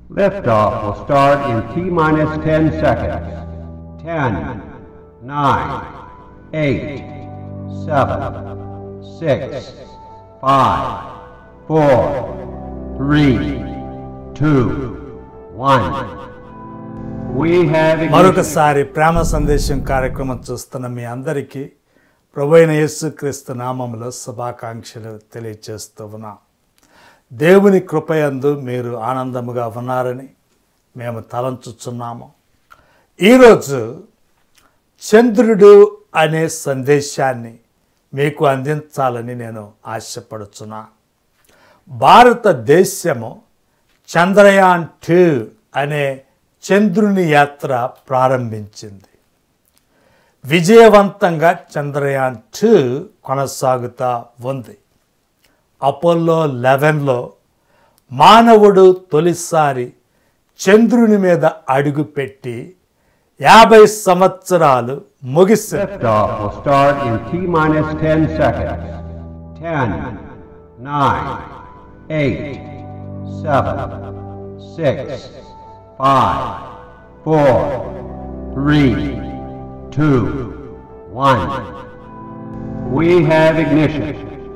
Liftoff will start in T-minus 10 seconds. 10, 9, 8, 7, 6, 5, 4, 3, 2, 1. We have మరొకసారి ప్రేమ సందేశం కార్యక్రమం చూస్తున్న మీ అందరికీ ప్రభువైన యేసుక్రీస్తు నామములో శుభాకాంక్షలు తెలియజేస్తూ ఉన్నాం. దేవుని కృపయందు మీరు ఆనందముగా ఉన్నారని మేము తలంచుచున్నాము. ఈరోజు చంద్రుడు అనే సందేశాన్ని మీకు అందించాలని నేను ఆశపడుచున్నా. భారతదేశము చంద్రయాన్-2 అనే చంద్రుని యాత్ర ప్రారంభించింది. విజయవంతంగా చంద్రయాన్-2 కొనసాగుతూ ఉంది. అపోలో 11లో మానవుడు తొలిసారి చంద్రుని మీద అడుగుపెట్టి 50 సంవత్సరాలు ముగిశారు. Liftoff will start in T-minus 10 seconds. 10, 9, 8, 7, 6, 5, 4, 3, 2, 1. We have ignition.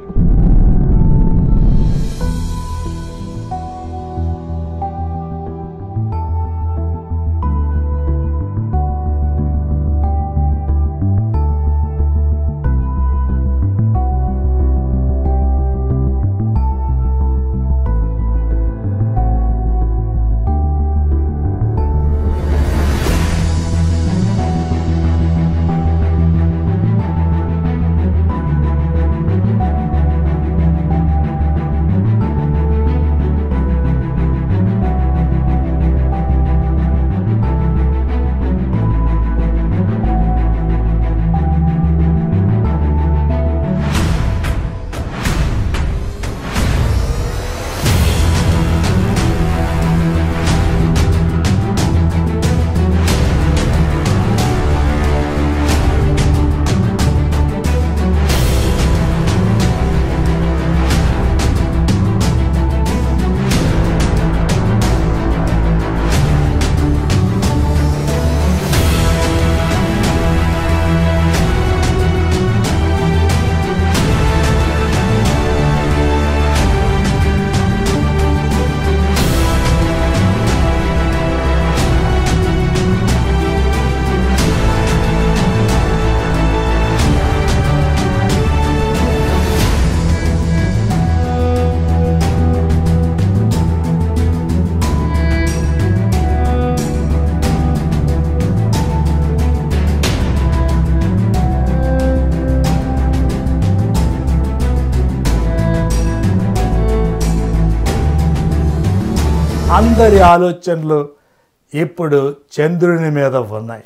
అందరి ఆలోచనలు ఇప్పుడు చంద్రుని మీద ఉన్నాయి.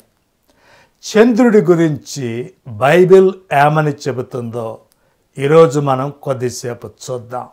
చంద్రుడి గురించి బైబిల్ ఏమని చెబుతుందో ఈరోజు మనం కొద్దిసేపు చూద్దాం.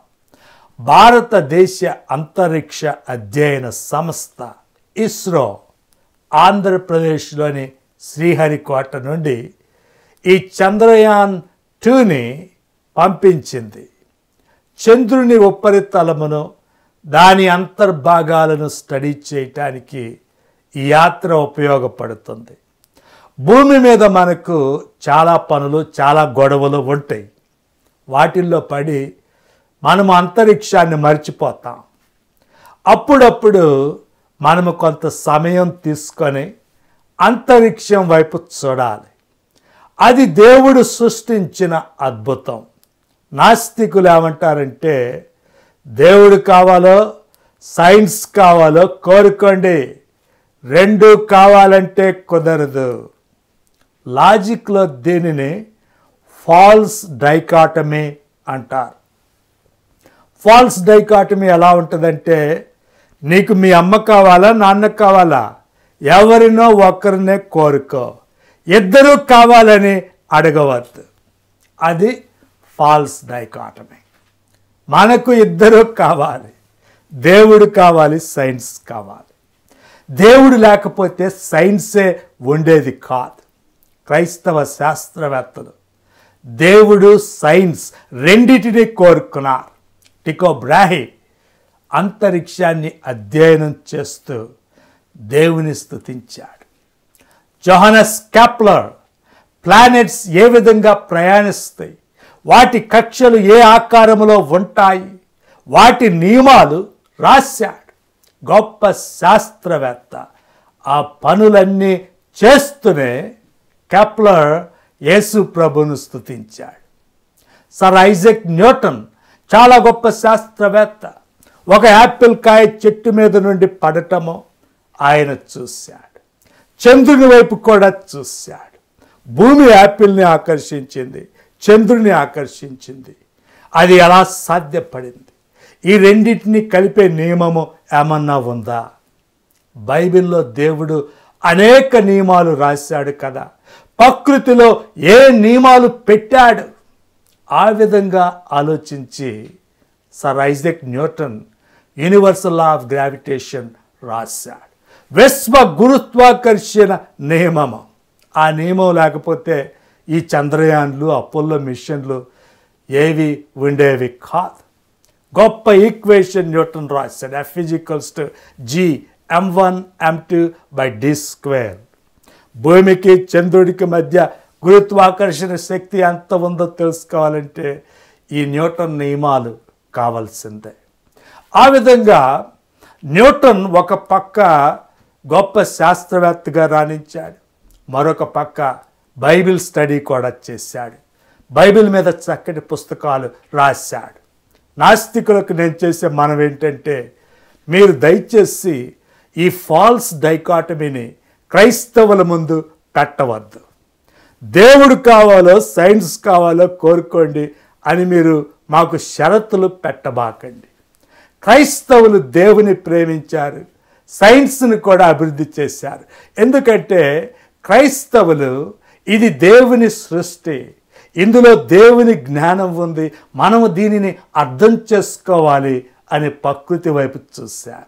భారతదేశ అంతరిక్ష అధ్యయన సంస్థ ఇస్రో ఆంధ్రప్రదేశ్లోని శ్రీహరికోట నుండి ఈ చంద్రయాన్-2ని పంపించింది. చంద్రుని ఉపరితలమును దాని అంతర్భాగాలను స్టడీ చేయటానికి ఈ యాత్ర ఉపయోగపడుతుంది. భూమి మీద మనకు చాలా పనులు, చాలా గొడవలు ఉంటాయి. వాటిల్లో పడి మనము అంతరిక్షాన్ని మర్చిపోతాం. అప్పుడప్పుడు మనము కొంత సమయం తీసుకొని అంతరిక్షం వైపు చూడాలి. అది దేవుడు సృష్టించిన అద్భుతం. నాస్తికులు ఏమంటారంటే, దేవుడు కావాలో సైన్స్ కావాలో కోరుకోండి, రెండు కావాలంటే కుదరదు. లాజిక్లో దీనిని ఫాల్స్ డైకాటమీ అంటారు. ఫాల్స్ డైకాటమీ ఎలా ఉంటుందంటే, నీకు మీ అమ్మ కావాలా నాన్న కావాలా, ఎవరినో ఒకరినే కోరుకో, ఇద్దరూ కావాలని అడగవద్దు. అది ఫాల్స్ డైకాటమీ. మనకు ఇద్దరూ కావాలి, దేవుడు కావాలి, సైన్స్ కావాలి. దేవుడు లేకపోతే సైన్సే ఉండేది కాదు. క్రైస్తవ శాస్త్రవేత్తలు దేవుడు సైన్స్ రెండిటిని కోరుకున్నారు. టికో బ్రాహి అంతరిక్షాన్ని అధ్యయనం చేస్తూ దేవుని స్తుతించాడు. జోహానస్ కెప్లర్ ప్లానెట్స్ ఏ విధంగా ప్రయాణిస్తాయి, వాటి కక్షలు ఏ ఆకారంలో ఉంటాయి, వాటి నియమాలు రాశాడు. గొప్ప శాస్త్రవేత్త. ఆ పనులన్నీ చేస్తూనే కెప్లర్ యేసు ప్రభును స్తుతించాడు. సర్ ఐజాక్ న్యూటన్ చాలా గొప్ప శాస్త్రవేత్త. ఒక యాపిల్ కాయ చెట్టు మీద నుండి పడటము ఆయన చూశాడు. చంద్రుని వైపు కూడా చూశాడు. భూమి యాపిల్ని ఆకర్షించింది, చంద్రుని ఆకర్షించింది. అది ఎలా సాధ్యపడింది? ఈ రెండింటిని కలిపే నియమము ఏమన్నా ఉందా? బైబిల్లో దేవుడు అనేక నియమాలు రాశాడు కదా. ప్రకృతిలో ఏ నియమాలు పెట్టాడు? ఆ విధంగా ఆలోచించి sir Isaac Newton universal law of gravitation రాశాడు. విశ్వ గురుత్వాకర్షణ నియమము. ఆ నియమం లేకపోతే ఈ చంద్రయాన్లు, అపోలో మిషన్లు ఏవి ఉండేవి కాదు. గొప్ప ఈక్వేషన్ న్యూటన్ రాశాడు. F=g(m1m2/d²). భూమికి చంద్రుడికి మధ్య గురుత్వాకర్షణ శక్తి ఎంత ఉందో తెలుసుకోవాలంటే ఈ న్యూటన్ నియమాలు కావాల్సిందే. ఆ విధంగా న్యూటన్ ఒక పక్క గొప్ప శాస్త్రవేత్తగా రాణించాడు, మరొక పక్క బైబిల్ స్టడీ కూడా చేశాడు. బైబిల్ మీద చక్కటి పుస్తకాలు రాశాడు. నాస్తికులకు నేను చేసే మనం ఏంటంటే, మీరు దయచేసి ఈ ఫాల్స్ డైకాటమీని క్రైస్తవుల ముందు పెట్టవద్దు. దేవుడు కావాలో సైన్స్ కావాలో కోరుకోండి అని మీరు మాకు షరతులు పెట్టబాకండి. క్రైస్తవులు దేవుని ప్రేమించారు, సైన్స్ను కూడా అభివృద్ధి చేశారు. ఎందుకంటే క్రైస్తవులు ఇది దేవుని సృష్టి, ఇందులో దేవుని జ్ఞానం ఉంది, మనము దీనిని అర్థం చేసుకోవాలి అని ప్రకృతి వైపు చూశారు.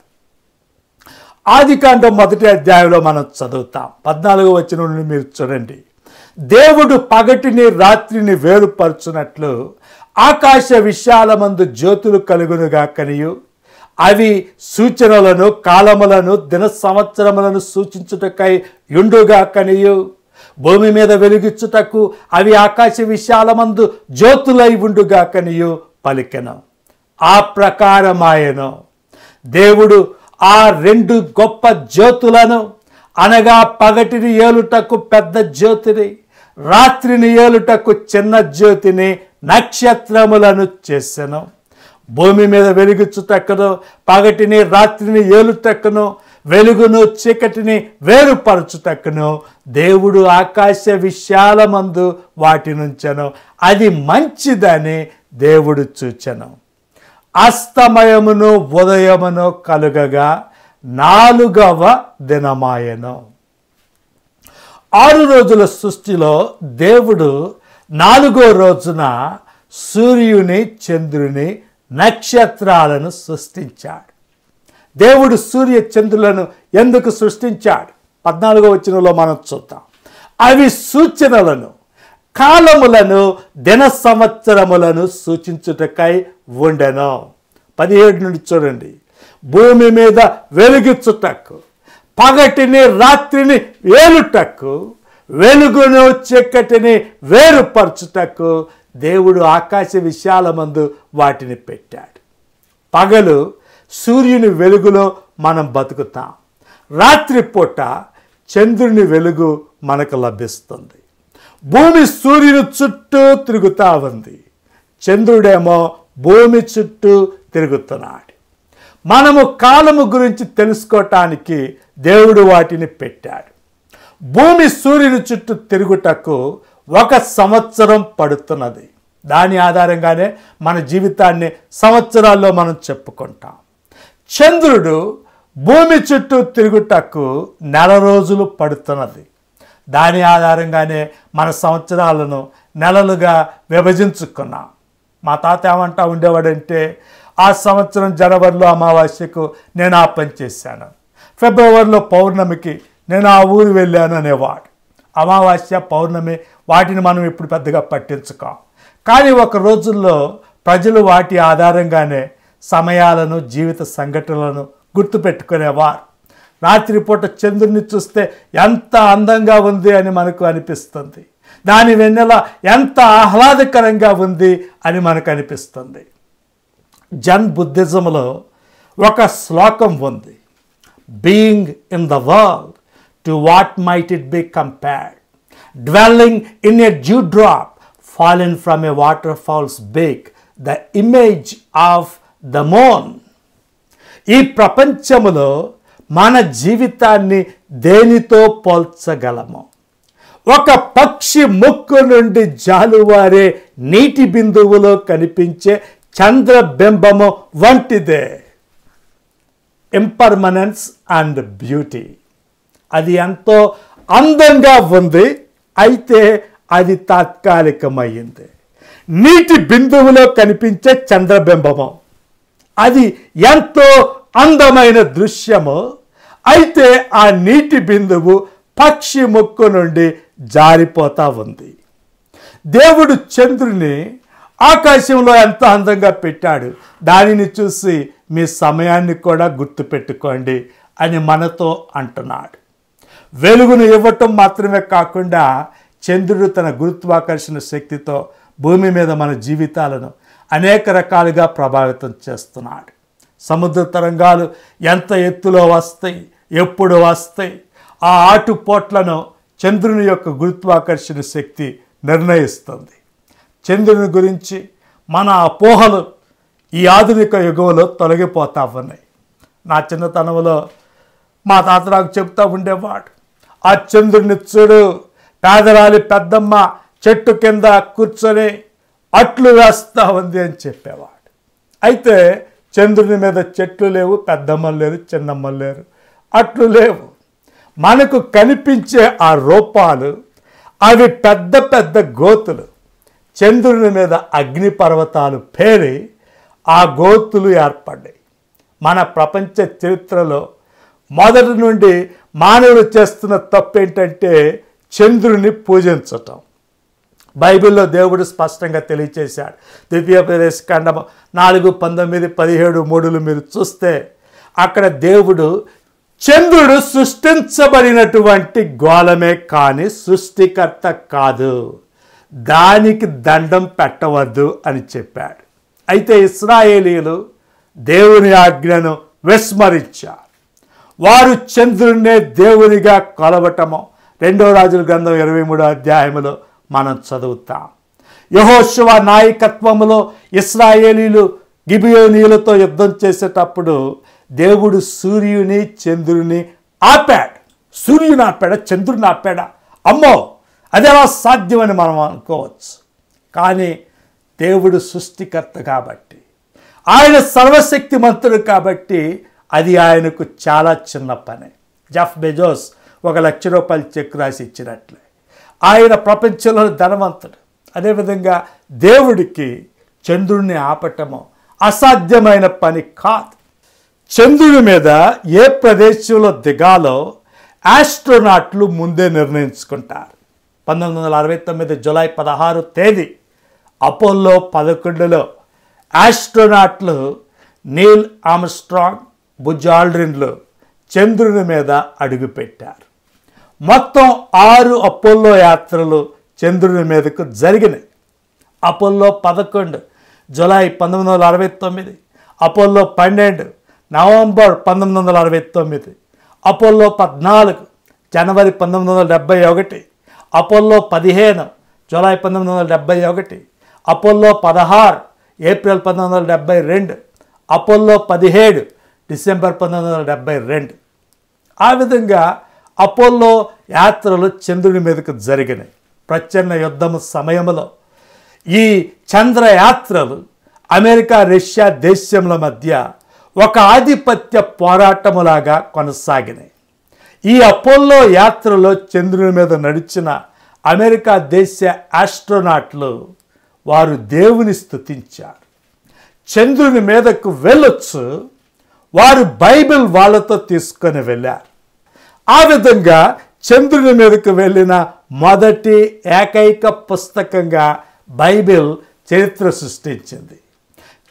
ఆదికాండం 1వ అధ్యాయంలో మనం చదువుతాం. 14వ వచనం నుండి మీరు చూడండి. దేవుడు పగటిని రాత్రిని వేరుపరచునట్లు ఆకాశ విశాలమందు జ్యోతులు కలుగునుగా కనియు, అవి సూచనలను, కాలములను, దిన సంవత్సరములను సూచించుటకై యుండుగా కనియు, భూమి మీద వెలుగిచ్చుటకు అవి ఆకాశ విశాలమందు జ్యోతులై ఉండుగా కనియు పలికెను. ఆ ప్రకారమాయను. దేవుడు ఆ 2 గొప్ప జ్యోతులను, అనగా పగటిని ఏలుటకు పెద్ద జ్యోతిని, రాత్రిని ఏలుటకు చిన్న జ్యోతిని, నక్షత్రములను చేసెను. భూమి మీద వెలుగుచుటకును, పగటిని రాత్రిని ఏలుటకును, వెలుగును చీకటిని వేరుపరచుటకును దేవుడు ఆకాశ విశాలమందు వాటి నుంచెను. అది మంచిదని దేవుడు చూచెను. అస్తమయమును ఉదయమును కలుగగా 4వ దినమాయెను. 6 రోజుల సృష్టిలో దేవుడు 4వ రోజున సూర్యుని, చంద్రుని, నక్షత్రాలను సృష్టించాడు. దేవుడు సూర్య చంద్రులను ఎందుకు సృష్టించాడు? 14వ వచనంలో మనం చూద్దాం. అవి సూచనలను, కాలములను, దిన సంవత్సరములను సూచించుటకై ఉండెను. 17 నుండి చూడండి. భూమి మీద వెలుగిచ్చుటకు, పగటిని రాత్రిని ఏలుటకు, వెలుగును చీకటిని వేరుపరచుటకు దేవుడు ఆకాశ విశాలమందు వాటిని పెట్టాడు. పగలు సూర్యుని వెలుగులో మనం బతుకుతాం, రాత్రిపూట చంద్రుని వెలుగు మనకు లభిస్తుంది. భూమి సూర్యుని చుట్టూ తిరుగుతూ ఉంది, చంద్రుడేమో భూమి చుట్టూ తిరుగుతున్నాడు. మనము కాలము గురించి తెలుసుకోవటానికి దేవుడు వాటిని పెట్టాడు. భూమి సూర్యుని చుట్టూ తిరుగుటకు 1 సంవత్సరం పడుతున్నది. దాని ఆధారంగానే మన జీవితాన్ని సంవత్సరాల్లో మనం చెప్పుకుంటాం. చంద్రుడు భూమి చుట్టూ తిరుగుటకు 1 నెల రోజులు పడుతున్నది. దాని ఆధారంగానే మన సంవత్సరాలను నెలలుగా విభజించుకున్నాం. మా తాత ఏమంటా ఉండేవాడంటే, ఆ సంవత్సరం జనవరిలో అమావాస్యకు నేను ఆ పని చేశాను, ఫిబ్రవరిలో పౌర్ణమికి నేను ఆ ఊరు వెళ్ళాను అనేవాడు. అమావాస్య, పౌర్ణమి వాటిని మనం ఇప్పుడు పెద్దగా పట్టించుకోం. కానీ ఒక రోజుల్లో ప్రజలు వాటి ఆధారంగానే సమయాలను, జీవిత సంఘటనలను గుర్తుపెట్టుకునేవారు. రాత్రిపూట చంద్రుడిని చూస్తే ఎంత అందంగా ఉంది అని మనకు అనిపిస్తుంది. దాని వెన్నెల ఎంత ఆహ్లాదకరంగా ఉంది అని మనకు అనిపిస్తుంది. జన్ బుద్ధిజంలో ఒక శ్లోకం ఉంది. Being in the world to what might it be compared, dwelling in a dew drop fallen from a water falls back, the image of the moon. ఈ ప్రపంచములో మన జీవితాన్ని దేనితో పోల్చగలము? ఒక పక్షి ముక్కు నుండి జాలువారే నీటి బిందువులో కనిపించే చంద్రబింబము వంటిదే. Impermanence and beauty. అది ఎంతో అందంగా ఉంది, అయితే అది తాత్కాలికమైంది. నీటి బిందువులో కనిపించే చంద్రబింబము అది ఎంతో అందమైన దృశ్యము, అయితే ఆ నీటి బిందువు పక్షి ముక్కు నుండి జారిపోతా ఉంది. దేవుడు చంద్రుని ఆకాశంలో ఎంత అందంగా పెట్టాడు, దానిని చూసి మీ సమయాన్ని కూడా గుర్తుపెట్టుకోండి అని మనతో అంటున్నాడు. వెలుగును ఇవ్వటం మాత్రమే కాకుండా చంద్రుడు తన గురుత్వాకర్షణ శక్తితో భూమి మీద మన జీవితాలను అనేక రకాలుగా ప్రభావితం చేస్తున్నాడు. సముద్ర తరంగాలు ఎంత ఎత్తులో వస్తాయి, ఎప్పుడు వస్తాయి, ఆ ఆటుపోట్లను చంద్రుని యొక్క గురుత్వాకర్షణ శక్తి నిర్ణయిస్తుంది. చంద్రుని గురించి మన అపోహలు ఈ ఆధునిక యుగంలో తొలగిపోతా ఉన్నాయి. నా చిన్నతనంలో మా తాత నాకు చెప్తూ ఉండేవాడు, ఆ చంద్రుడిని చూడు, పేదరాలి పెద్దమ్మ చెట్టు కింద కూర్చొని అట్లు వేస్తూ ఉంది అని చెప్పేవాడు. అయితే చంద్రుని మీద చెట్లు లేవు, పెద్దమ్మలు లేరు, చిన్నమ్మలు లేరు, అట్లు లేవు. మనకు కనిపించే ఆ రూపాలు అవి పెద్ద పెద్ద గోతులు. చంద్రుని మీద అగ్నిపర్వతాలు పేరి ఆ గోతులు ఏర్పడ్డాయి. మన ప్రపంచ చరిత్రలో మొదటి నుండి మానవుడు చేస్తున్న తప్పు ఏంటంటే చంద్రుని పూజించటం. బైబిల్లో దేవుడు స్పష్టంగా తెలియచేశాడు. ద్వితీయోపదేశ ఖండము 4:19-17 మీరు చూస్తే అక్కడ దేవుడు చంద్రుడు సృష్టించబడినటువంటి గోళమే కానీ సృష్టికర్త కాదు, దానికి దండం పెట్టవద్దు అని చెప్పాడు. అయితే ఇశ్రాయేలీయులు దేవుని ఆజ్ఞను విస్మరించారు. వారు చంద్రుడినే దేవునిగా కొలవటము 2 రాజుల గ్రంథం 23వ అధ్యాయంలో మనం చదువుతాం. యెహోషువ నాయకత్వంలో ఇశ్రాయేలీయులు గిబియోనీయులతో యుద్ధం చేసేటప్పుడు దేవుడు సూర్యుని చంద్రుని ఆపాడు. సూర్యుని ఆపాడా, చంద్రుని ఆపాడా? అమ్మో, అదేలా సాధ్యమని మనం అనుకోవచ్చు. కానీ దేవుడు సృష్టికర్త కాబట్టి, ఆయన సర్వశక్తిమంతుడు కాబట్టి అది ఆయనకు చాలా చిన్న పని. జెఫ్ బెజోస్ $1,00,000 చెక్ రాసి ఇచ్చినట్లే ఆయన ప్రపంచంలో ధనవంతుడు. అదేవిధంగా దేవుడికి చంద్రుడిని ఆపటము అసాధ్యమైన పని కాదు. చంద్రుడి మీద ఏ ప్రదేశంలో దిగాలో ఆస్ట్రోనాట్లు ముందే నిర్ణయించుకుంటారు. 1969 జూలై 16 తేదీ అపోలో 11లో ఆస్ట్రోనాట్లు నీల్ ఆర్మ్స్ట్రాంగ్, బుజ్ ఆల్డ్రిన్లు చంద్రుని మీద అడుగుపెట్టారు. మొత్తం 6 అపోలో యాత్రలు చంద్రుని మీదకు జరిగినాయి. Apollo 11 July 1969, Apollo 12 November 1969, Apollo 14 January 1971, Apollo 15 July 1971, Apollo 16 April 1972, Apollo 17 December 1972. ఆ విధంగా అపోలో యాత్రలు చంద్రుని మీదకు జరిగినాయి. ప్రచ్ఛన్న యుద్ధము సమయంలో ఈ చంద్రయాత్రలు అమెరికా, రష్యా దేశముల మధ్య ఒక ఆధిపత్య పోరాటములాగా కొనసాగినాయి. ఈ అపోలో యాత్రలో చంద్రుని మీద నడిచిన అమెరికా దేశ ఆస్ట్రోనాట్లు వారు దేవుని స్తుతించారు. చంద్రుని మీదకు వెళ్ళొచ్చు, వారు బైబిల్ వాళ్ళతో తీసుకొని వెళ్ళారు. ఆ విధంగా చంద్రుని మీదకు వెళ్ళిన మొదటి ఏకైక పుస్తకంగా బైబిల్ చరిత్ర సృష్టించింది.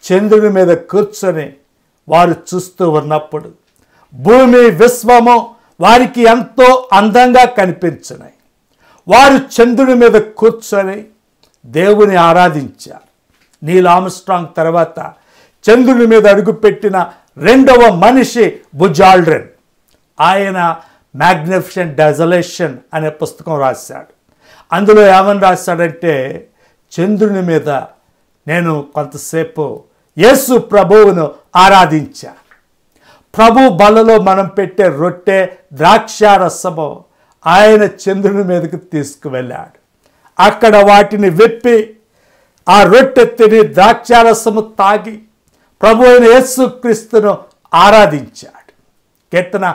చంద్రుని మీద కూర్చొని వారు చూస్తూ ఉన్నప్పుడు భూమి విశ్వము వారికి ఎంతో అందంగా కనిపించినాయి. వారు చంద్రుని మీద కూర్చొని దేవుని ఆరాధించారు. నీల్ ఆర్మ్స్ట్రాంగ్ తర్వాత చంద్రుని మీద అడుగుపెట్టిన రెండవ మనిషి బుజ్ ఆల్డ్రిన్. ఆయన మ్యాగ్నిఫిసెంట్ డెజలేషన్ అనే పుస్తకం రాశాడు. అందులో ఏమని రాశాడంటే, చంద్రుని మీద నేను కొంతసేపు యేసు ప్రభువును ఆరాధించా. ప్రభు బలలో మనం పెట్టే రొట్టె ద్రాక్షారసము ఆయన చంద్రుని మీదకి తీసుకువెళ్ళాడు. అక్కడ వాటిని విప్పి ఆ రొట్టె తిని ద్రాక్షారసము తాగి ప్రభు అయిన యేసుక్రీస్తును ఆరాధించాడు. కీర్తన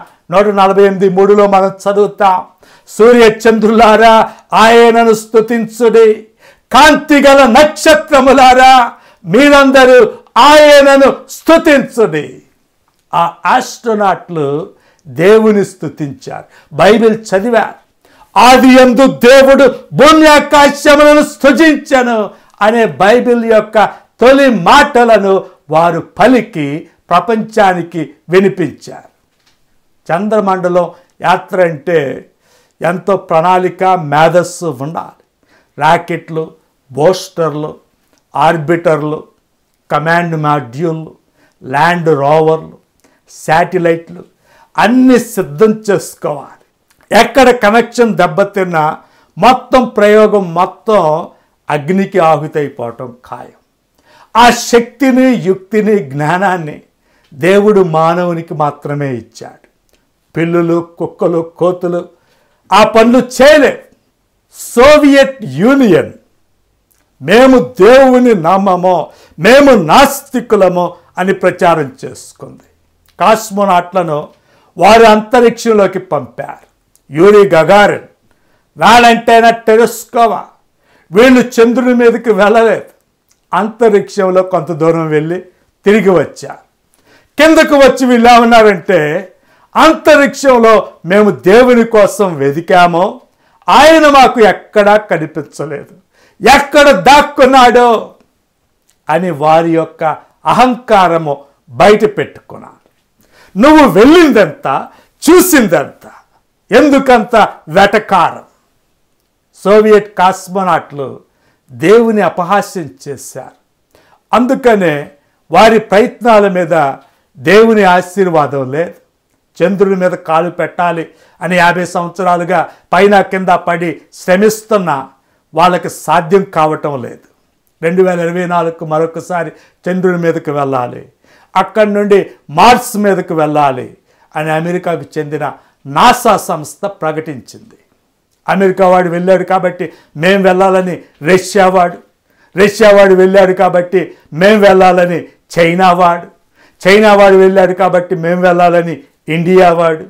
148:3 మనం చదువుతాం, సూర్య చంద్రులారా ఆయనను స్తుతించుడి, కాంతిగల నక్షత్రములారా మీరందరూ ఆయనను స్తుతించుడి. ఆ ఆస్ట్రోనాట్లు దేవుని స్తుతించారు. బైబిల్ చదివారు. ఆదియందు దేవుడు భూమి ఆకాశములను సృజించెను అనే బైబిల్ యొక్క తొలి మాటలను వారు పలికి ప్రపంచానికి వినిపించారు. చంద్రమండలం యాత్ర అంటే ఎంతో ప్రణాళిక, మేధస్సు ఉండాలి. రాకెట్లు, బూస్టర్లు, ఆర్బిటర్లు, కమాండ్ మాడ్యూళ్ళు, ల్యాండ్ రోవర్లు, శాటిలైట్లు అన్నీ సిద్ధం చేసుకోవాలి. ఎక్కడ కనెక్షన్ దెబ్బతిన్నా మొత్తం ప్రయోగం మొత్తం అగ్నికి ఆహుతైపోవటం ఖాయం. ఆ శక్తిని, యుక్తిని, జ్ఞానాన్ని దేవుడు మానవునికి మాత్రమే ఇచ్చాడు. పిల్లులు, కుక్కలు, కోతులు ఆ పనులు చేయలేవు. సోవియట్ యూనియన్ మేము దేవుని నమ్మమో, మేము నాస్తికులమో అని ప్రచారం చేసుకుంది. కాస్మోనాట్లను వారు అంతరిక్షంలోకి పంపారు. యూరీ గగారిన్, వేలంటైనా టెలిస్కోవా, వీళ్ళు చంద్రుని మీదకి వెళ్ళలేదు. అంతరిక్షంలో కొంత దూరం వెళ్ళి తిరిగి వచ్చారు. కిందకు వచ్చి వీళ్ళు ఏమన్నారంటే, అంతరిక్షంలో మేము దేవుని కోసం వెతికామో ఆయన మాకు ఎక్కడా కనిపించలేదు, ఎక్కడ దాక్కున్నాడో అని వారి యొక్క అహంకారము బయట పెట్టుకున్నారు. నువ్వు వెళ్ళిందంతా, చూసిందంతా ఎందుకంత వెటకారం? సోవియట్ కాస్మోనాట్లు దేవుని అపహాస్యం చేశారు. అందుకనే వారి ప్రయత్నాల మీద దేవుని ఆశీర్వాదం లేదు. చంద్రుని మీద కాలు పెట్టాలి అని 50 సంవత్సరాలుగా పైన కింద పడి శ్రమిస్తున్నా వాళ్ళకి సాధ్యం కావటం లేదు. 2024 మరొకసారి చంద్రుని మీదకి వెళ్ళాలి, అక్కడి నుండి మార్స్ మీదకు వెళ్ళాలి అని అమెరికాకు చెందిన నాసా సంస్థ ప్రకటించింది. అమెరికా వాడు వెళ్ళాడు కాబట్టి మేము వెళ్ళాలని రష్యా వాడు వెళ్ళాడు కాబట్టి మేము వెళ్ళాలని చైనా వాడు వెళ్ళాడు కాబట్టి మేము వెళ్ళాలని ఇండియా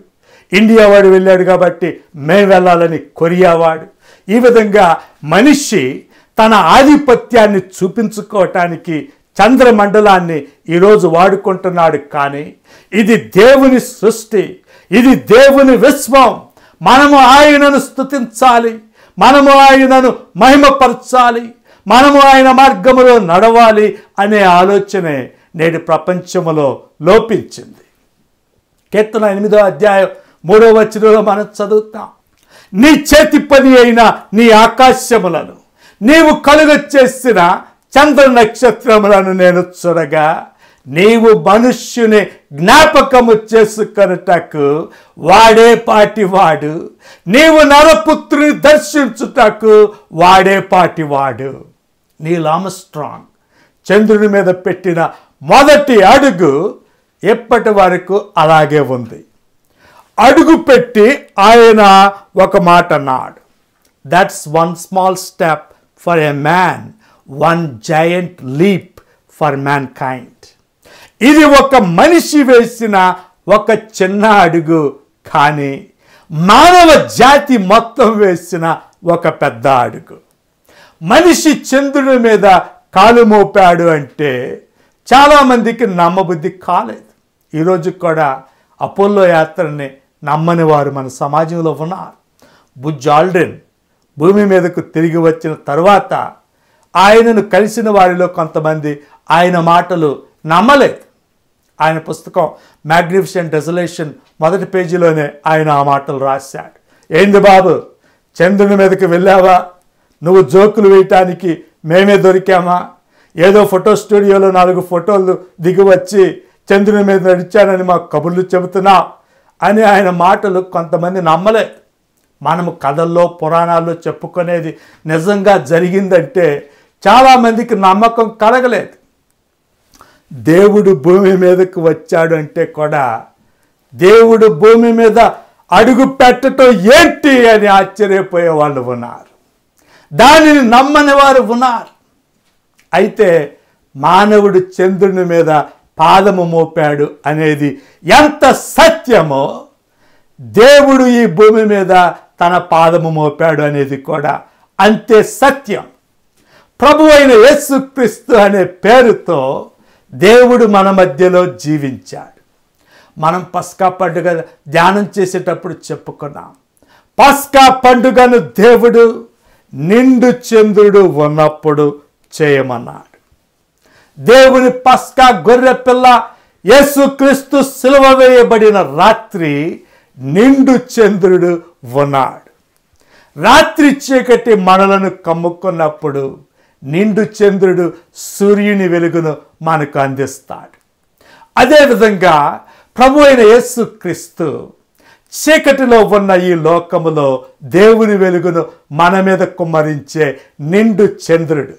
వాడు వెళ్ళాడు కాబట్టి మేము వెళ్ళాలని కొరియా వాడు. ఈ విధంగా మనిషి తన ఆధిపత్యాన్ని చూపించుకోవటానికి చంద్రమండలాన్ని ఈరోజు వాడుకుంటున్నాడు. కానీ ఇది దేవుని సృష్టి, ఇది దేవుని విశ్వం. మనము ఆయనను స్తుతించాలి, మనము ఆయనను మహిమపరచాలి, మనము ఆయన మార్గములో నడవాలి అనే ఆలోచనే నేడు ప్రపంచములో లోపించింది. కీర్తన 8వ అధ్యాయం 3వ వచనంలో మనం చదువుతాం, నీ చేతి పని అయిన నీ ఆకాశములను, నీవు కలుగ చేసిన చంద్ర నక్షత్రములను నేను చూడగా, నీవు మనుష్యుని జ్ఞాపకము చేసుకొనుటకు వాడే పాటివాడు, నీవు నరపుత్రుని దర్శించుటకు వాడే పాటివాడు. నీల్ ఆర్మ్స్ట్రాంగ్ చంద్రుని మీద పెట్టిన మొదటి అడుగు ఎప్పటి వరకు అలాగే ఉంది. అడుగు పెట్టి ఆయన ఒక మాట అన్నాడు, that's one small step for a man, one giant leap for mankind. ఇది ఒక మనిషి వేసిన ఒక చిన్న అడుగు, కానీ మానవ జాతి మొత్తం వేసిన ఒక పెద్ద అడుగు. మనిషి చంద్రుని మీద కాలు మోపాడు అంటే చాలామందికి నమ్మబుద్ధి కాలేదు. ఈరోజు కూడా అపోలో యాత్రని నమ్మని వారు మన సమాజంలో ఉన్నారు. బుజ్ ఆల్డ్రిన్ భూమి మీదకు తిరిగి వచ్చిన తర్వాత ఆయనను కలిసిన వారిలో కొంతమంది ఆయన మాటలు నమ్మలేదు. ఆయన పుస్తకం మ్యాగ్నిఫిసెంట్ డెజలేషన్ మొదటి పేజీలోనే ఆయన ఆ మాటలు రాశాడు. ఏంది బాబు, చంద్రుని మీదకి వెళ్ళావా? నువ్వు జోకులు వేయటానికి మేమే దొరికామా? ఏదో ఫోటో స్టూడియోలో 4 ఫోటోలు దిగి వచ్చి చంద్రుని మీద నడిచానని మాకు కబుర్లు చెబుతున్నావు అని ఆయన మాటలు కొంతమంది నమ్మలేదు. మనము కథల్లో పురాణాల్లో చెప్పుకునేది నిజంగా జరిగిందంటే చాలామందికి నమ్మకం కలగలేదు. దేవుడు భూమి మీదకు వచ్చాడు అంటే కూడా దేవుడు భూమి మీద అడుగు పెట్టడం ఏంటి అని ఆశ్చర్యపోయే వాళ్ళు ఉన్నారు. దానిని నమ్మని వారు ఉన్నారు. అయితే మానవుడు చంద్రుని మీద పాదము మోపాడు అనేది ఎంత సత్యమో, దేవుడు ఈ భూమి మీద తన పాదము మోపాడు అనేది కూడా అంతే సత్యం. ప్రభు అయిన యేసుక్రీస్తు అనే పేరుతో దేవుడు మన మధ్యలో జీవించాడు. మనం పస్కా పండుగ ధ్యానం చేసేటప్పుడు చెప్పుకున్నాం. పస్కా పండుగను దేవుడు నిండు చంద్రుడు ఉన్నప్పుడు చేయమన్నాడు. దేవుని పస్కా గొర్రె పిల్ల యేసుక్రీస్తు సిలువ వేయబడిన రాత్రి నిండు చంద్రుడు ఉన్నాడు. రాత్రి చీకటి మనలను కమ్ముకున్నప్పుడు నిండు చంద్రుడు సూర్యుని వెలుగును మనకు అందిస్తాడు. అదేవిధంగా ప్రభు అయిన యేసుక్రీస్తు చీకటిలో ఉన్న ఈ లోకములో దేవుని వెలుగును మన మీద కుమ్మరించే నిండు చంద్రుడు,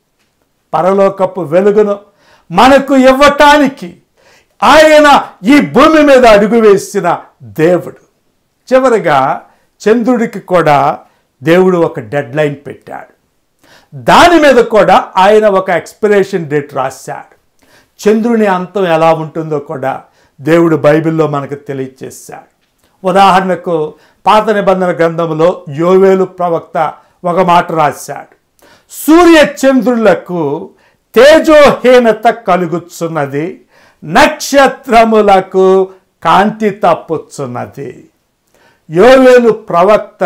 పరలోకపు వెలుగును మనకు ఇవ్వటానికి ఆయన ఈ భూమి మీద అడుగు వేసిన దేవుడు. చివరిగా చంద్రుడికి కూడా దేవుడు ఒక డెడ్ లైన్ పెట్టాడు. దాని మీద కూడా ఆయన ఒక ఎక్స్పిరేషన్ డేట్ రాశాడు. చంద్రుని అంతం ఎలా ఉంటుందో కూడా దేవుడు బైబిల్లో మనకు తెలియచేశాడు. ఉదాహరణకు పాత నిబంధన గ్రంథంలో యోవేలు ప్రవక్త ఒక మాట రాశాడు. సూర్య చంద్రులకు తేజోహీనత కలుగుచున్నది, నక్షత్రములకు కాంతి తప్పుచున్నది. యోవేలు ప్రవక్త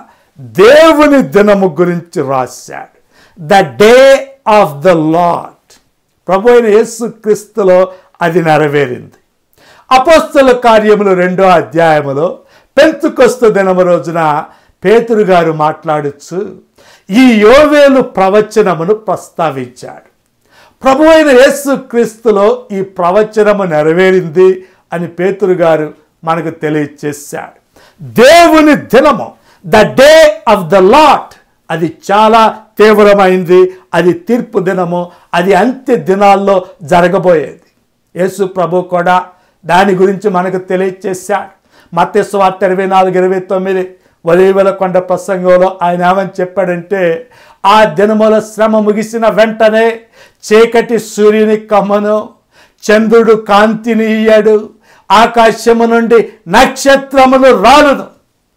దేవుని దినము గురించి రాశాడు. The day of the Lord. ప్రభు అయిన యేసుక్రీస్తులో అది నెరవేరింది. అపోస్తల కార్యములు 2వ అధ్యాయములో పెంతెకొస్తు దినము రోజున పేతురు గారు మాట్లాడుచు ఈ యోవేలు ప్రవచనమును ప్రస్తావించాడు. ప్రభు అయిన యేసుక్రీస్తులో ఈ ప్రవచనము నెరవేరింది అని పేతురు గారు మనకు తెలియచేశాడు. దేవుని దినము, the day of the Lord, అది చాలా తీవ్రమైంది. అది తీర్పు దినము, అది అంత్య దినాల్లో జరగబోయేది. యేసు ప్రభు కూడా దాని గురించి మనకు తెలియచేశాడు. మత్తయి సువార్త 24:29 ఒలీవల కొండ ప్రసంగంలో ఆయన ఏమని చెప్పాడంటే, ఆ దినముల శ్రమ ముగిసిన వెంటనే చీకటి సూర్యుని కమ్మను, చంద్రుడు కాంతిని ఇయ్యడు, ఆకాశము నుండి నక్షత్రములు రాలును,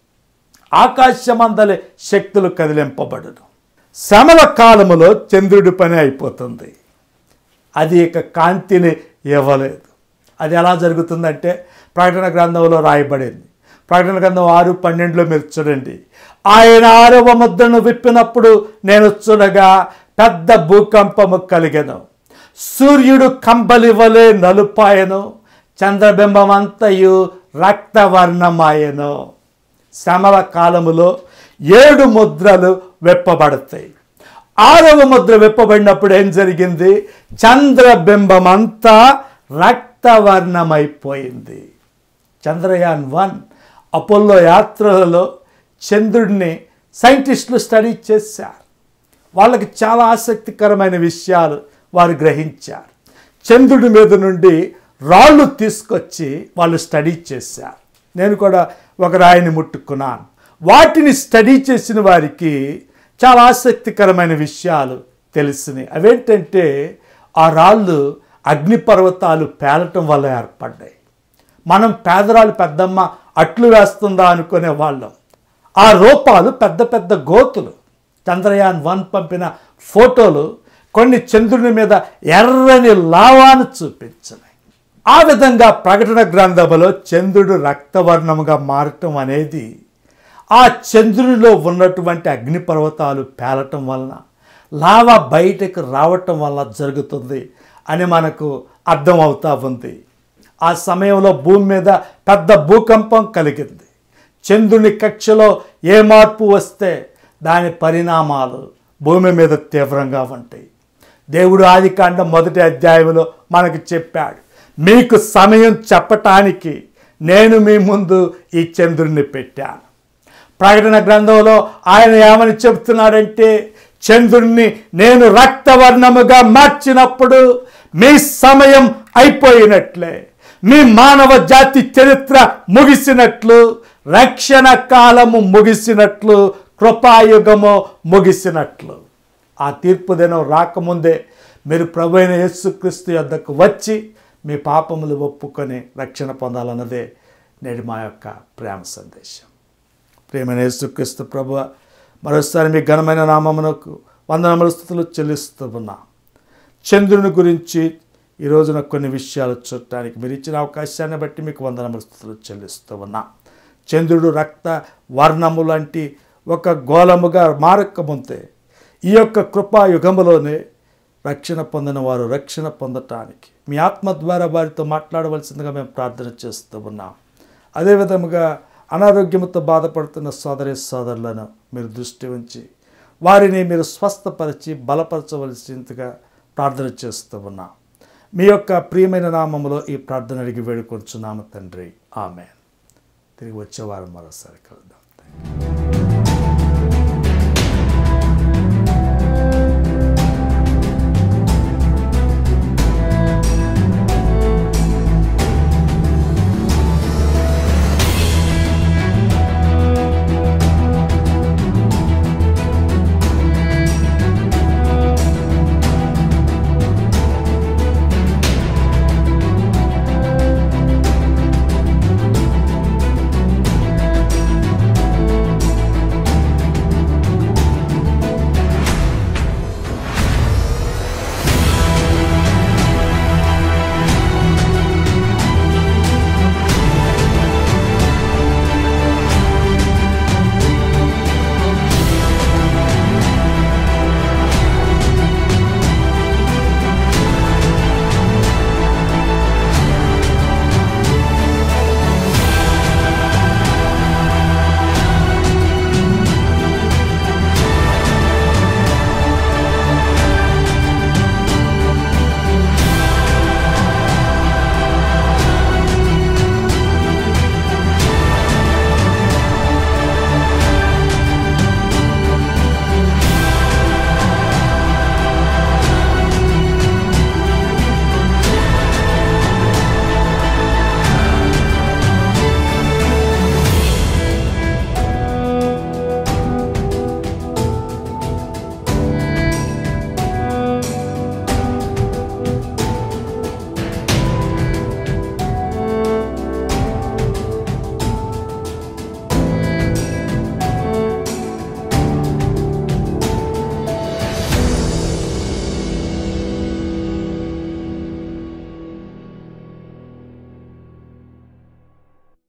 ఆకాశమందలి శక్తులు కదిలింపబడును. శ్రమల కాలములో చంద్రుడి పని అయిపోతుంది. అది ఇక కాంతిని ఇవ్వలేదు. అది ఎలా జరుగుతుందంటే ప్రకటన గ్రంథంలో రాయబడింది. ప్రకటన గ్రంథం 6:12 మీరు చూడండి. ఆయన 6వ ముద్రను విప్పినప్పుడు నేను చూడగా పెద్ద భూకంపము కలిగెను, సూర్యుడు కంబలి వలె నలుపాయను, చంద్రబింబమంతయు రక్తవర్ణమాయను. శ్రమల కాలములో 7 ముద్రలు విప్పబడతాయి. 6వ ముద్ర విప్పబడినప్పుడు ఏం జరిగింది? చంద్రబింబమంతా రక్తవర్ణమైపోయింది. చంద్రయాన్ 1 అపోలో యాత్రలలో చంద్రుడిని సైంటిస్టులు స్టడీ చేశారు. వాళ్ళకి చాలా ఆసక్తికరమైన విషయాలు వారు గ్రహించారు. చంద్రుడి మీద నుండి రాళ్ళు తీసుకొచ్చి వాళ్ళు స్టడీ చేశారు. నేను కూడా ఒక రాయిని ముట్టుకున్నాను. వాటిని స్టడీ చేసిన వారికి చాలా ఆసక్తికరమైన విషయాలు తెలిసినాయి. అవేంటంటే ఆ రాళ్ళు అగ్నిపర్వతాలు పేలటం వల్ల ఏర్పడ్డాయి. మనం పేదరాలు పెద్దమ్మ అట్లు వేస్తుందా అనుకునే వాళ్ళం. ఆ రూపాలు పెద్ద పెద్ద గోతులు. చంద్రయాన్ 1 పంపిన ఫోటోలు కొన్ని చంద్రుని మీద ఎర్రని లావాను చూపించినాయి. ఆ విధంగా ప్రకటన గ్రంథములో చంద్రుడు రక్తవర్ణముగా మారటం అనేది ఆ చంద్రునిలో ఉన్నటువంటి అగ్నిపర్వతాలు పేలటం వలన, లావా బయటకు రావటం వల్ల జరుగుతుంది. అని మనకు అర్థమవుతా ఉంది. ఆ సమయంలో భూమి మీద పెద్ద భూకంపం కలిగింది. చంద్రుని కక్షలో ఏ మార్పు వస్తే దాని పరిణామాలు భూమి మీద తీవ్రంగా ఉంటాయి. దేవుడు ఆదికాండం 1వ అధ్యాయంలో మనకు చెప్పాడు, మీకు సమయం చెప్పటానికి నేను మీ ముందు ఈ చంద్రుడిని పెట్టాను. ప్రకటన గ్రంథంలో ఆయన ఏమని చెబుతున్నాడంటే, చంద్రుడిని నేను రక్తవర్ణముగా మార్చినప్పుడు మీ సమయం అయిపోయినట్లే, మీ మానవ జాతి చరిత్ర ముగిసినట్లు, రక్షణ కాలము ముగిసినట్లు, కృపాయుగము ముగిసినట్లు. ఆ తీర్పు దినం రాకముందే మీరు ప్రభువైన యేసుక్రీస్తు యొద్దకు వచ్చి మీ పాపములు ఒప్పుకొని రక్షణ పొందాలన్నదే నేడు మా యొక్క ప్రేమ సందేశం. ప్రియమైన యేసుక్రీస్తు ప్రభువా, మరోసారి మీ ఘనమైన నామమునకు వందనములు స్తుతులు చెల్లిస్తూ ఉన్నాం. చంద్రుని గురించి ఈ రోజున కొన్ని విషయాలు చూడటానికి మీరు ఇచ్చిన అవకాశాన్ని బట్టి మీకు వందనములు స్తుతులు చెల్లిస్తూ ఉన్నాం. చంద్రుడు రక్త వర్ణము లాంటి ఒక గోళముగా మారకముందే ఈ యొక్క కృపాయుగములోనే రక్షణ పొందిన వారు రక్షణ పొందటానికి మీ ఆత్మ ద్వారా వారితో మాట్లాడవలసిందిగా మేము ప్రార్థన చేస్తూ ఉన్నాం. అదేవిధముగా అనారోగ్యంతో బాధపడుతున్న సోదరి సోదరులను మీరు దృష్టి ఉంచి వారిని మీరు స్వస్థపరిచి బలపరచవలసిందిగా ప్రార్థన చేస్తూ ఉన్నాం. మీ యొక్క ప్రియమైన నామములో ఈ ప్రార్థన అడిగి వేడుకొంచున్నాము తండ్రి, ఆమేన్. తిరిగి వచ్చే వారం మరోసారి కలుద్దాం.